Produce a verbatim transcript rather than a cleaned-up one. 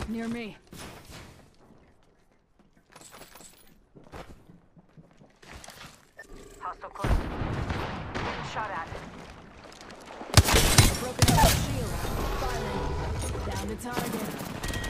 Near me. Hostile close. Getting shot at. Broken up the shield. Firing. Down to target.